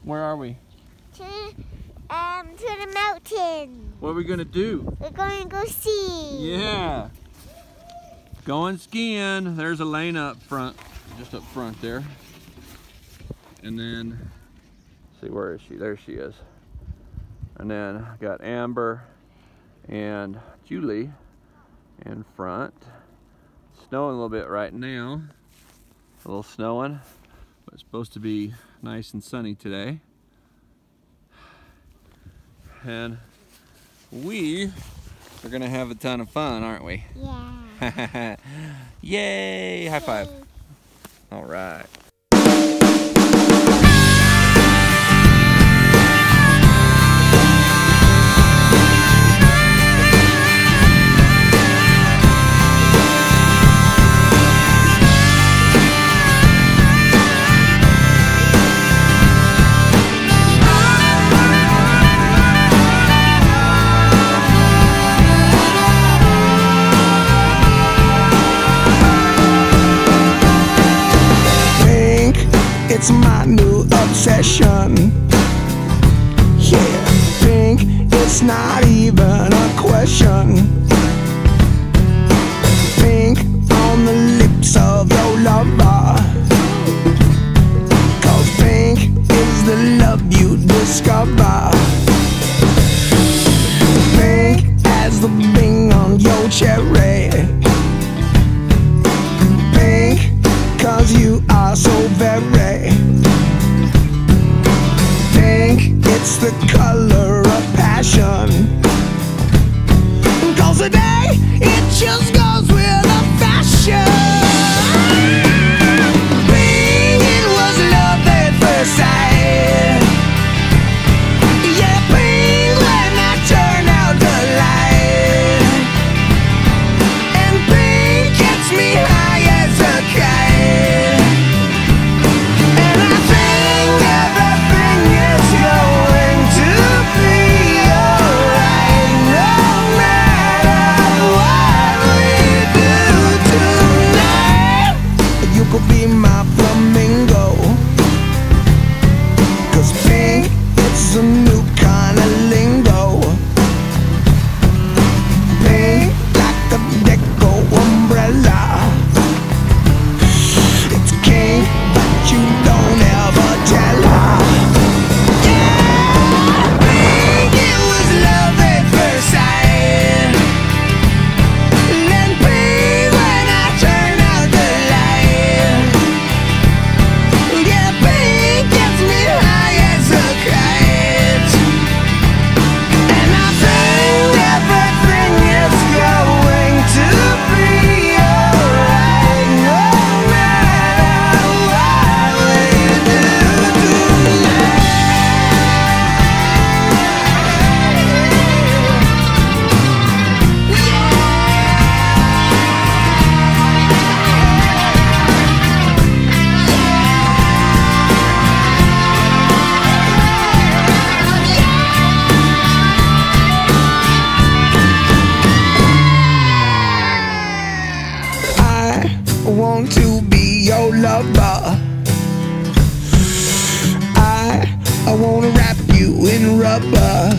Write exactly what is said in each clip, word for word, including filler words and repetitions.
Where are we? To, um, to the mountain. What are we gonna do? We're going to go ski. Yeah. Going skiing. There's Elena up front, just up front there. And then, let's see, where is she? There she is. And then I got Amber and Julie in front. It's snowing a little bit right now. A little snowing, but it's supposed to be nice and sunny today. And we are gonna have a ton of fun, aren't we? Yeah. Yay! High five. All right. It's my new obsession. Yeah, pink, it's not even a question. Pink on the lips of your lover. Cause pink is the love you discover. Pink as the bing on your cherry. Pink, cause you are so very pink, it's the color of passion. Cause today, it just goes with the fashion. Pink, it was love at first sight. Yeah, pink when I turn out the light. And pink gets me high as a kite. And I think everything is going to be alright, no matter what we do tonight. You could be my flamingo. Cause pink, it's a new kind of lingo. Pink like a deco umbrella. It's king, but you don't ever tell her. Yeah, pink, it was love at first sight. Then pink when I turn out the light. Yeah, pink gets me high as a kite. And I think everything is going to be alright, no matter what we do tonight. I want to be your lover. I, I want to wrap you in rubber.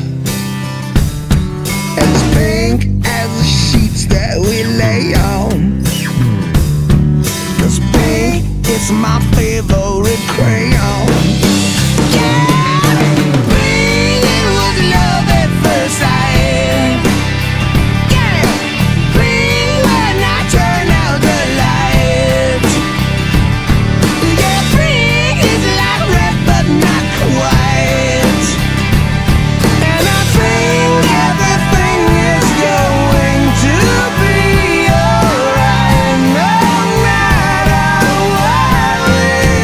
As pink as the sheets that we lay on. Cause pink is my favorite crayon. Yeah, pink, it was love at first sight. Get it? Pink when I turn out the light. Yeah, pink is like red but not quite. And I think everything is going to be alright, no matter what we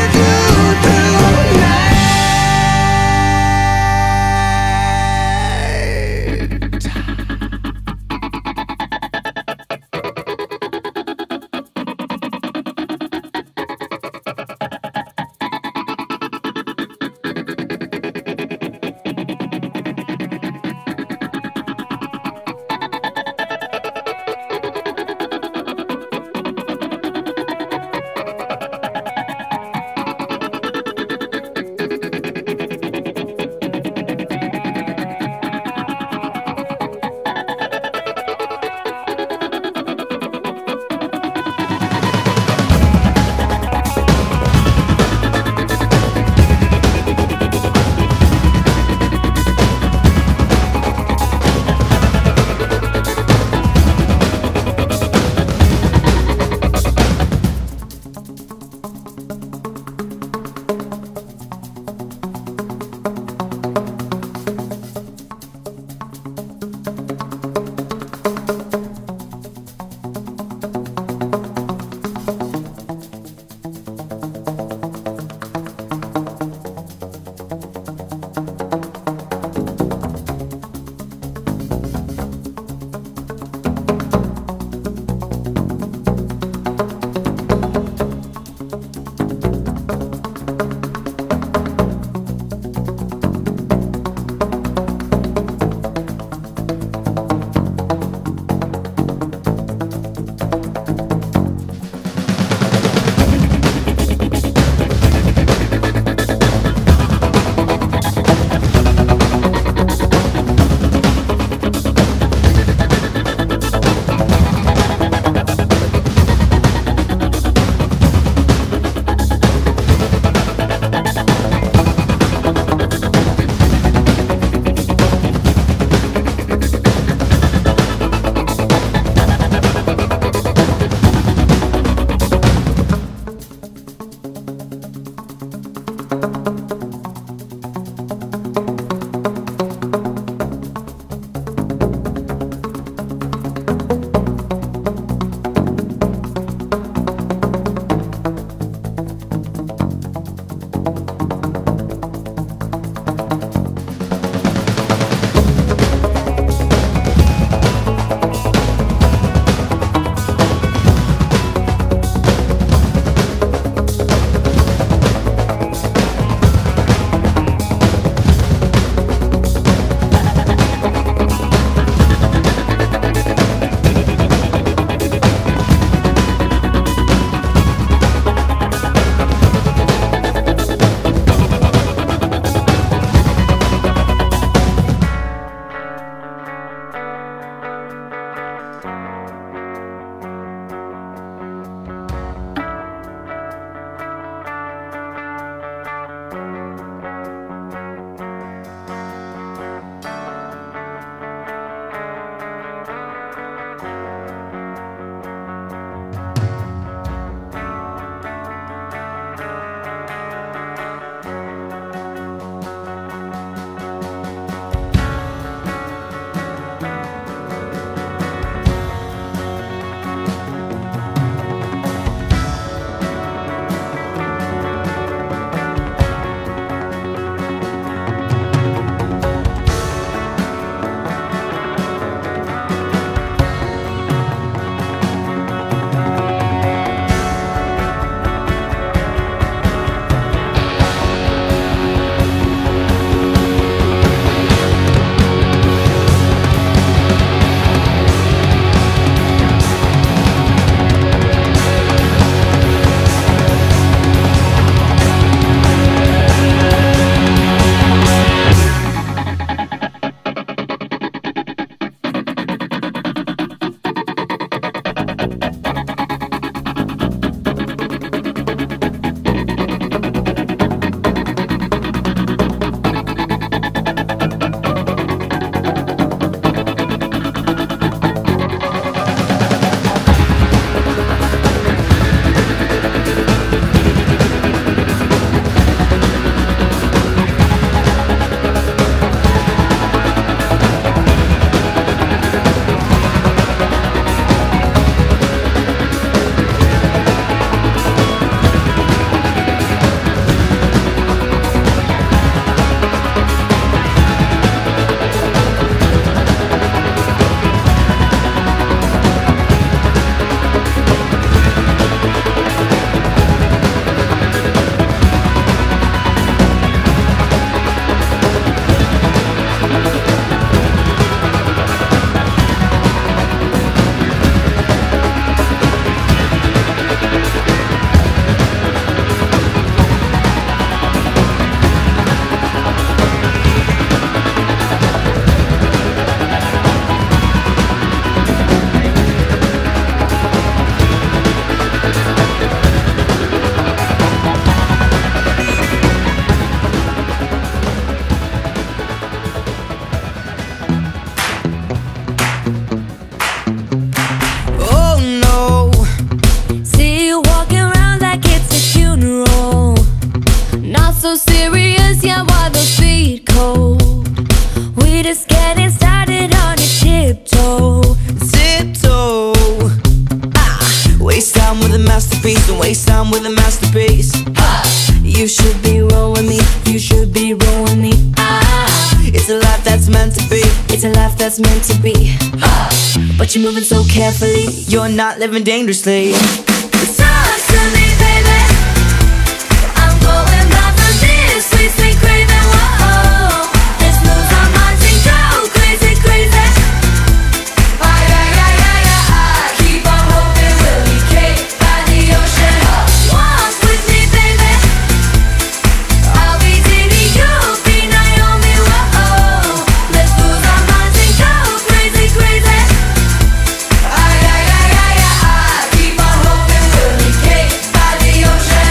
down with a masterpiece. You should be rolling me, you should be rolling me. Ah, it's a life that's meant to be, it's a life that's meant to be. But you're moving so carefully, you're not living dangerously. Talk to me, baby. I'm going back from this sweet, sweet craving. Whoa, this moves on my team, go crazy, crazy. Ah, yeah, yeah, yeah, yeah. I keep on hoping we'll be caked by the ocean. Walk with me, baby. I'll be Diddy, you'll be Naomi. Whoa, let's move on my team, go crazy, crazy. Ah, yeah, yeah, yeah, yeah. I keep on hoping we'll be caked by the ocean.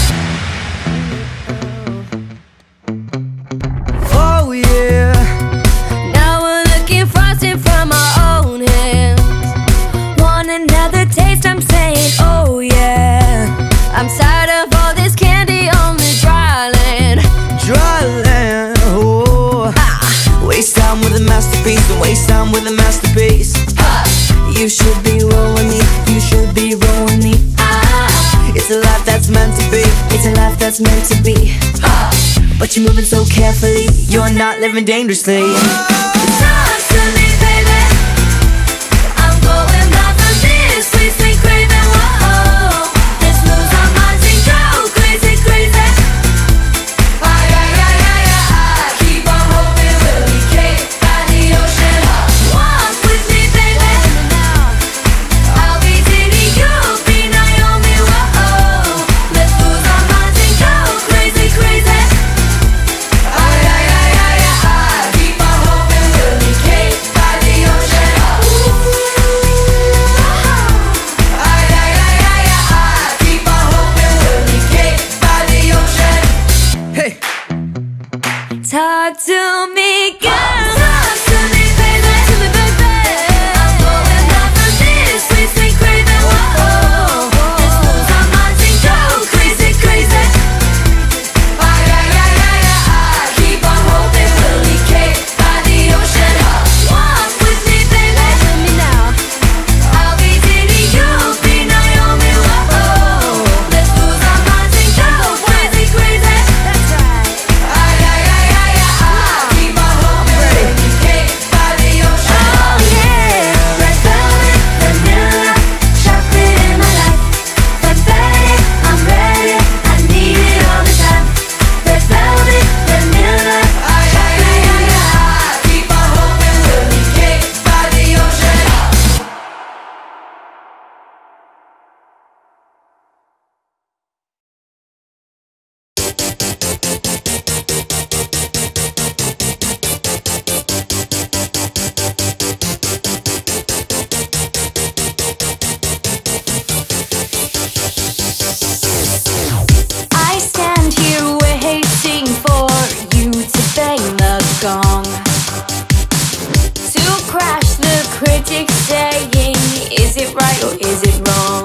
Oh yeah. Now we're looking frosted from our own hands. Want another taste? I'm saying, oh yeah. I'm tired of all this candy on the dry land. Dry land, oh. Ah. Waste time with a masterpiece, and waste time with a masterpiece. Ah. You should be rolling me, you should be rolling me. Ah. It's a life that's meant to be, it's a life that's meant to be. Ah. But you're moving so carefully, you're not living dangerously. Talk to me, baby. I'm going back from this sweet, sweet craving. Whoa, this moves on my team, go crazy, crazy. Ah, yeah, yeah, yeah, yeah. I keep on hoping we'll be caked by the ocean. Walk with me, baby. I'll be Diddy, you'll be Naomi. Whoa, let's move on my team, go crazy, crazy. Ah, yeah, yeah, yeah, yeah. I keep on hoping we'll be caked by the ocean. Ah, yeah, yeah, yeah, yeah. I keep on hoping we'll be caked by the ocean. Hey, talk to me, girl. Talk to me, baby. To me, baby. I'm going back from this sweet, sweet craving. Whoa, this moves on my team, go crazy, crazy. Ah, yeah, yeah, yeah, yeah. I keep on hoping we'll be caked by the ocean. Walk with me, baby. With me now. I'll be Diddy, you'll be Naomi. Whoa, let's move on my team, go crazy, crazy. That's right. Ah, yeah, yeah, yeah, yeah. I keep on hoping we'll be caked by the ocean. Oh yeah, red velvet, vanilla, chocolate in my life. Red velvet, I'm ready, I need it all the time. Red velvet, vanilla, chocolate in my life. I keep on hoping we'll be caked by the ocean. I stand here waiting for you to bang the gong, to crash the critics saying, is it right or is it wrong?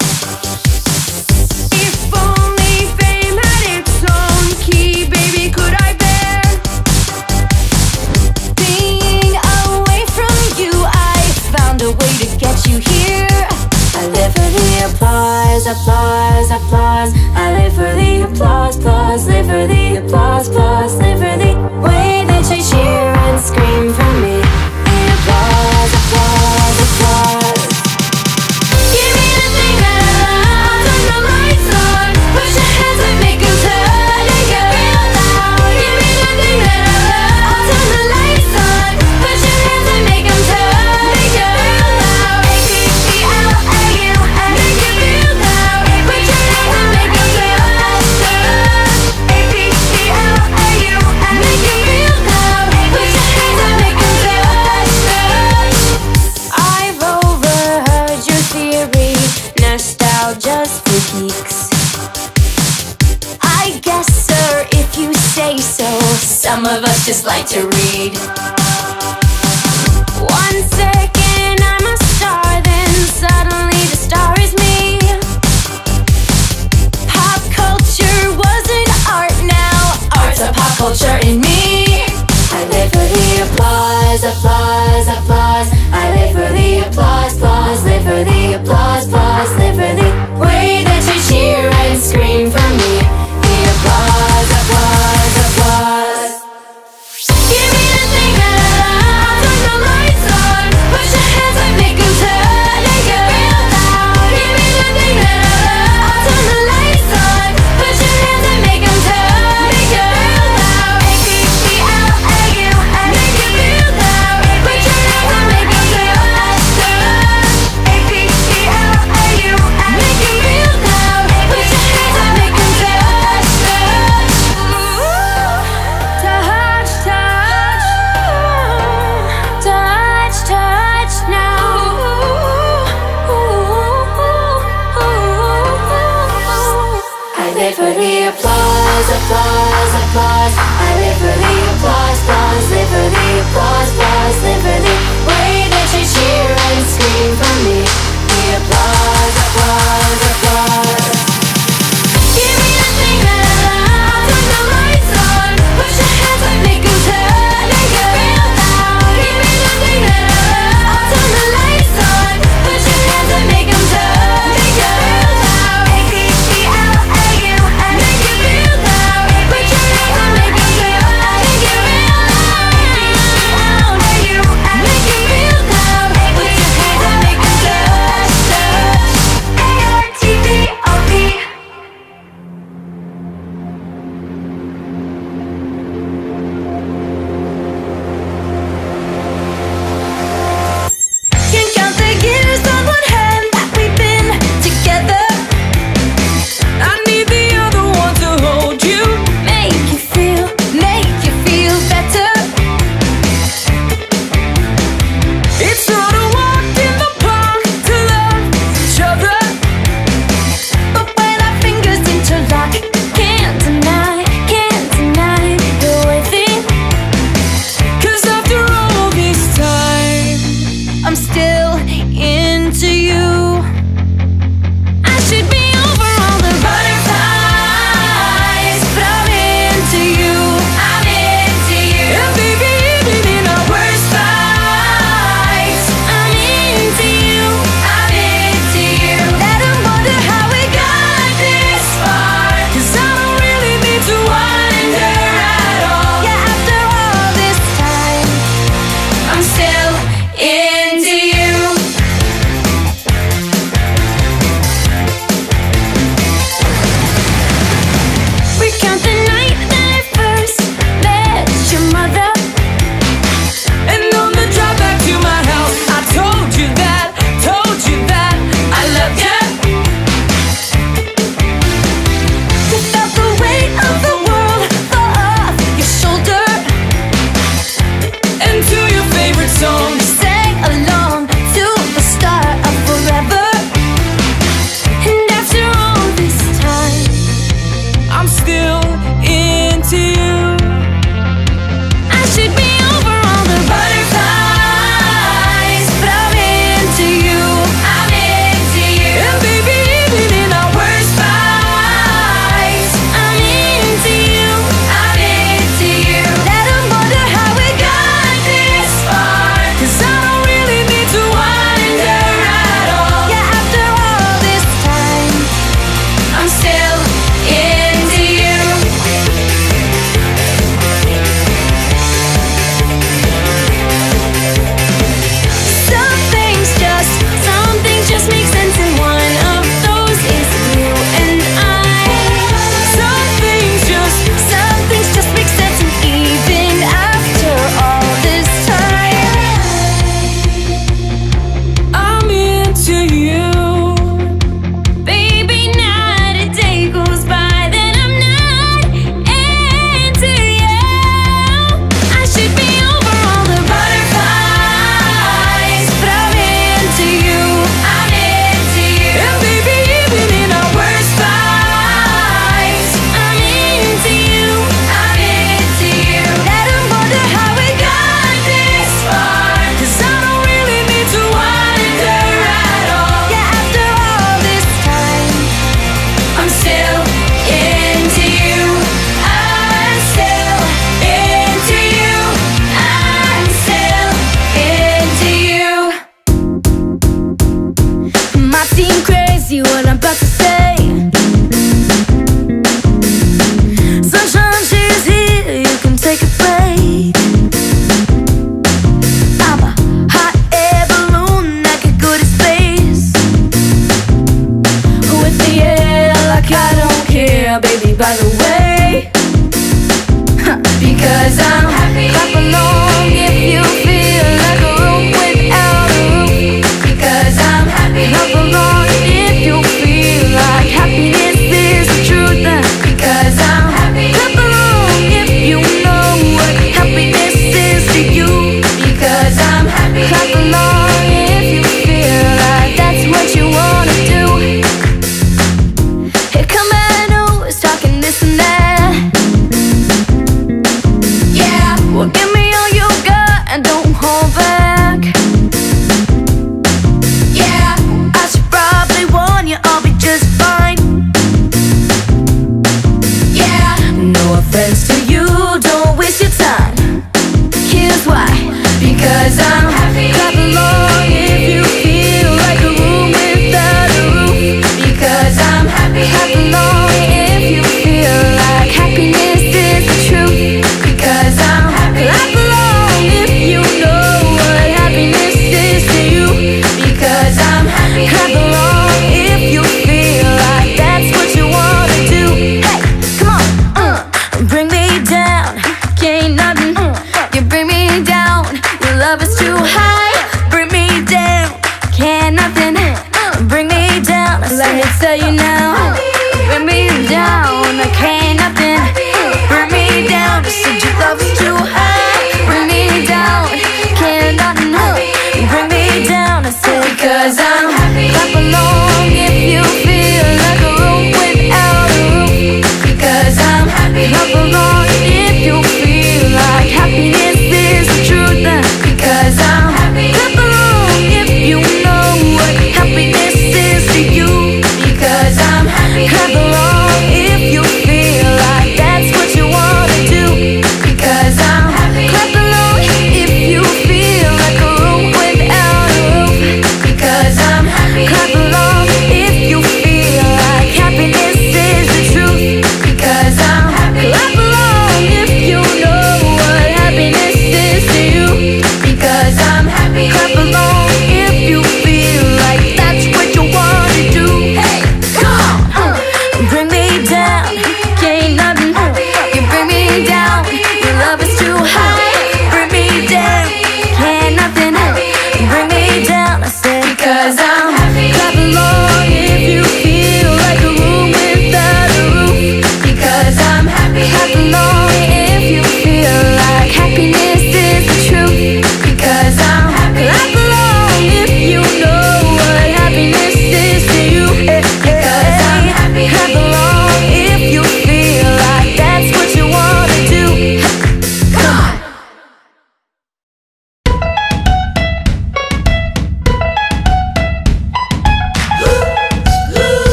If only fame had its own key, baby, could I bear being away from you? I found a way to get you here. I live for the applause, applause, applause. I live for the applause, applause. Live for the applause, applause. Live for the way that you cheer and scream for me. The applause, applause, applause. Give me the thing that I love. Turn the lights on. Put your hands up, make 'em turn. Make it real loud. Give me the thing that I love. Turn the lights on. Put your hands up, make 'em turn. Make it real loud. A P P L A U S. Make it real loud. Put your hands up, make 'em turn. A P P L A U S. Make it real loud. Put your hands up, make 'em turn. I've overheard your theory, nostalgia's for geeks. I guess, sir, if you say so. Some of us just like to read. One second I'm a star, then suddenly the star is me. Pop culture wasn't art, now art's a pop culture in me. I live for the applause, applause, applause. I live for the applause, applause. Live for the applause, applause. Live for the way that you cheer for the applause, applause, applause. I live for the applause, applause. Live for the applause, applause. Live for the way that you cheer and scream for me. The applause, applause, applause. Give me the thing that I love. Turn the lights on. Put your hands up, make 'em turn. Make it real loud. Give me the thing that I love. Turn the lights on. Put your hands up, make 'em turn. Make it real loud. A P P L A U. Make it real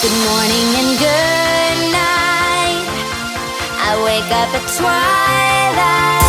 Good morning and good night. I wake up at twilight.